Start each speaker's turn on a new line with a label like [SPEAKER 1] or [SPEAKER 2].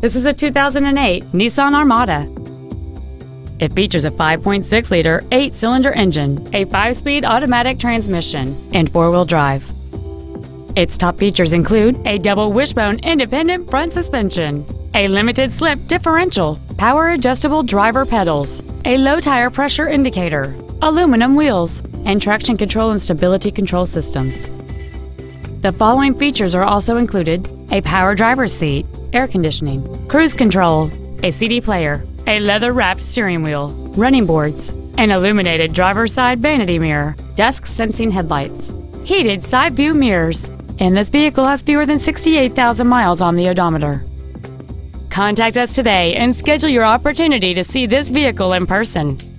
[SPEAKER 1] This is a 2008 Nissan Armada. It features a 5.6-liter, 8-cylinder engine, a 5-speed automatic transmission, and 4-wheel drive. Its top features include a double wishbone independent front suspension, a limited slip differential, power adjustable driver pedals, a low tire pressure indicator, aluminum wheels, and traction control and stability control systems. The following features are also included: a power driver's seat, air conditioning, cruise control, a CD player, a leather-wrapped steering wheel, running boards, an illuminated driver's side vanity mirror, dusk sensing headlights, heated side view mirrors, and this vehicle has fewer than 68,000 miles on the odometer. Contact us today and schedule your opportunity to see this vehicle in person.